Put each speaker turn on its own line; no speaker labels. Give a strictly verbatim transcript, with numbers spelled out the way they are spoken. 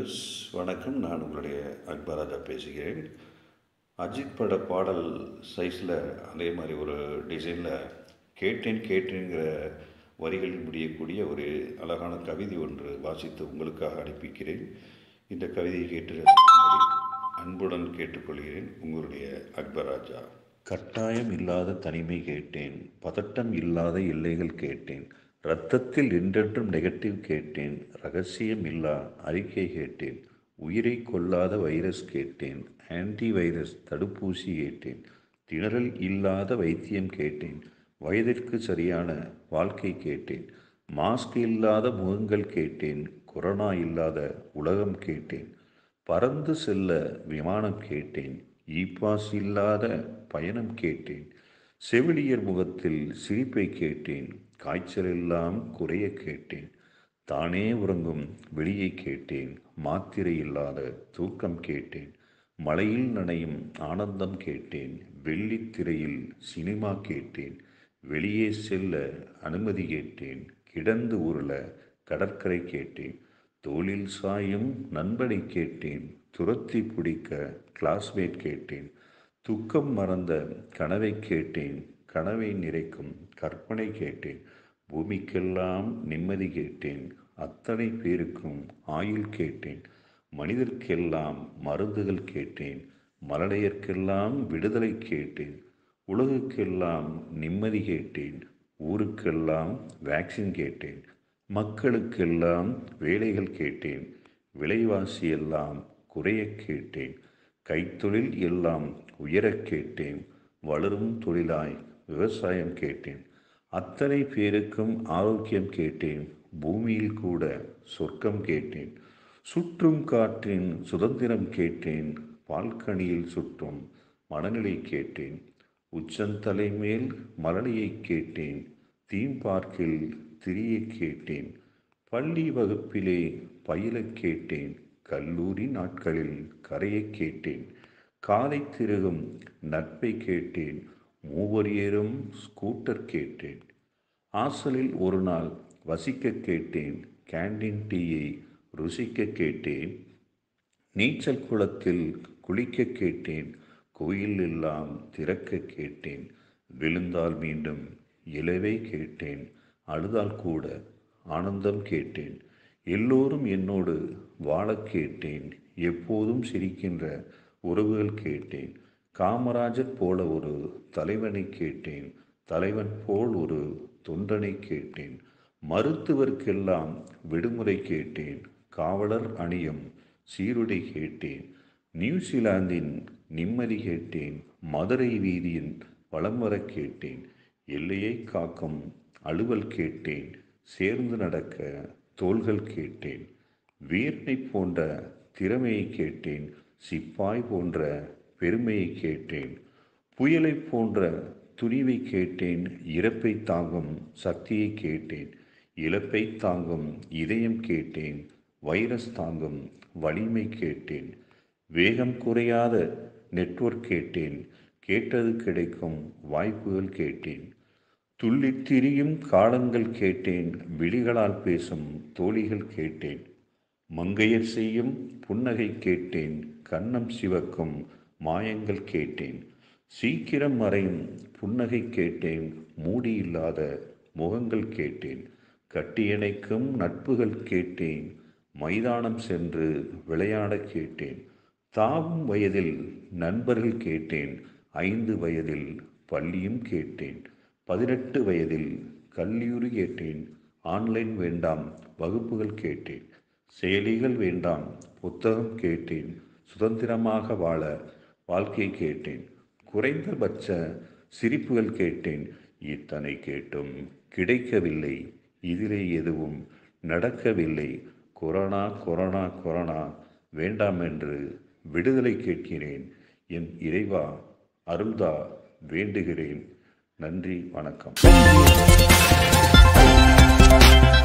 Viewers வணக்கம். நான் உங்களுடைய அக்பராஜா பேசுகிறேன். அஜித் பட பாடல் சைஸில் அதே மாதிரி ஒரு டிசைனில் கேட்டேன் கேட்டேங்கிற வரிகளில் முடியக்கூடிய ஒரு அழகான கவிதை ஒன்று வாசித்து உங்களுக்காக அனுப்பிக்கிறேன். இந்த கவிதையை கேட்டு ரசிக்கும்படி அன்புடன் கேட்டுக்கொள்கிறேன். உங்களுடைய அக்பராஜா.
கட்டாயம் இல்லாத தனிமை கேட்டேன், பதட்டம் இல்லாத எல்லைகள் கேட்டேன், இரத்தத்தில் என்றென்றும் நெகட்டிவ் கேட்டேன், ரகசியம் இல்லா அறிக்கை கேட்டேன், உயிரை கொல்லாத வைரஸ் கேட்டேன், ஆன்டி வைரஸ் தடுப்பூசி கேட்டேன், திணறல் இல்லாத வைத்தியம் கேட்டேன், வயதிற்கு சரியான வாழ்க்கை கேட்டேன், மாஸ்க் இல்லாத முகங்கள் கேட்டேன், கொரோனா இல்லாத உலகம் கேட்டேன், பறந்து செல்ல விமானம் கேட்டேன், இ பாஸ் இல்லாத பயணம் கேட்டேன், செவிலியர் முகத்தில் சிரிப்பை கேட்டேன், காய்ச்சல் எல்லாம் குறைய கேட்டேன், தானே உறங்கும் வெளியை கேட்டேன், மாத்திரை இல்லாத தூக்கம் கேட்டேன், மழையில் நனையும் ஆனந்தம் கேட்டேன், வெள்ளித்திரையில் சினிமா கேட்டேன், வெளியே செல்ல அனுமதி கேட்டேன், கிடந்து உருள கடற்கரை கேட்டேன், தோளில் சாயும் நண்பனை கேட்டேன், துரத்தி பிடிக்க கிளாஸ்மேட் கேட்டேன், துக்கம் மறந்த கனவை கேட்டேன், கனவை நிறைக்கும் கற்பனை கேட்டேன், பூமிக்கெல்லாம் நிம்மதி கேட்டேன், அத்தனை பேருக்கும் ஆயுள் கேட்டேன், மனிதர்க்கெல்லாம் மருந்துகள் கேட்டேன், மலடையர்க்கெல்லாம் விடுதலை கேட்டேன், உலகுக்கெல்லாம் நிம்மதி கேட்டேன், ஊருக்கெல்லாம் வேக்சின் கேட்டேன், மக்களுக்கெல்லாம் வேலைகள் கேட்டேன், விலைவாசி எல்லாம் குறைய கேட்டேன், கைத்தொழில் எல்லாம் உயரக் கேட்டேன், வளரும் தொழிலாய் விவசாயம் கேட்டேன், அத்தனை பேருக்கும் ஆரோக்கியம் கேட்டேன், பூமியில் கூட சொர்க்கம் கேட்டேன், சுற்றும் காற்றின் சுதந்திரம் கேட்டேன், பால்கனியில் சுற்றும் மனநிலை கேட்டேன், உச்சந்தலை மேல் மலலையை கேட்டேன், தீம் பார்க்கில் திரிய கேட்டேன், பள்ளி வகுப்பிலே பயில கேட்டேன், கல்லூரி நாட்களில் கரையை கேட்டேன், காலை திருகும் நட்பை கேட்டேன், மூவர் ஏறும் ஸ்கூட்டர் கேட்டேன், ஆசலில் ஒரு நாள் வசிக்க கேட்டேன், கேண்டீன் டீயை ருசிக்க கேட்டேன், நீச்சல் குளத்தில் குளிக்க கேட்டேன், கோயில் எல்லாம் திறக்க கேட்டேன், விழுந்தால் மீண்டும் இலவே கேட்டேன், அழுதால் கூட ஆனந்தம் கேட்டேன், எல்லோரும் என்னோடு வாழ கேட்டேன், எப்போதும் சிரிக்கின்ற உறவுகள் கேட்டேன், காமராஜர் போல ஒரு தலைவனை கேட்டேன், தலைவன் போல் ஒரு தொண்டனை கேட்டேன், மருத்துவர்க்கெல்லாம் விடுமுறை கேட்டேன், காவலர் அணியும் சீருடை கேட்டேன், நியூசிலாந்தின் நிம்மதி கேட்டேன், மதுரை வீதியின் வலம் வர கேட்டேன், எல்லையை காக்கும் அலுவல் கேட்டேன், சேர்ந்து நடக்க தோள்கள் கேட்டேன், வீரனை போன்ற திறமையை கேட்டேன், சிப்பாய் போன்ற பெருமையை கேட்டேன், புயலை போன்ற துணிவை கேட்டேன், இறப்பை தாங்கும் சக்தியை கேட்டேன், இழப்பை தாங்கும் இதயம் கேட்டேன், வைரஸ் தாங்கும் வலிமை கேட்டேன், வேகம் குறையாத நெட்வொர்க் கேட்டேன், கேட்டது கிடைக்கும் வாய்ப்புகள் கேட்டேன், துள்ளித் திரியும் காலங்கள் கேட்டேன், விழிகளால் பேசும் தோழிகள் கேட்டேன், மங்கையர் செய்யும் புன்னகை கேட்டேன், கன்னம் சிவக்கும் மாயங்கள் கேட்டேன், சீக்கிரம் மறையும் புன்னகை கேட்டேன், மூடி இல்லாத முகங்கள் கேட்டேன், கட்டியணைக்கும் நட்புகள் கேட்டேன், மைதானம் சென்று விளையாட கேட்டேன், தாவும் வயதில் நண்பர்கள் கேட்டேன், ஐந்து வயதில் பள்ளியும் கேட்டேன், பதினெட்டு வயதில் கல்லூரி கேட்டேன், ஆன்லைன் வேண்டாம் வகுப்புகள் கேட்டேன், செயலிகள் வேண்டாம் புத்தகம் கேட்டேன், சுதந்திரமாக வாழ வாழ்க்கை கேட்டேன், குறைந்தபட்ச சிரிப்புகள் கேட்டேன், இத்தனை கேட்டும் கிடைக்கவில்லை, இதிலே எதுவும் நடக்கவில்லை, கொரோனா கொரோனா கொரோனா வேண்டாம் என்று விடுதலை கேட்கிறேன், என் இறைவா அருள்தா வேண்டுகிறேன். நன்றி, வணக்கம்.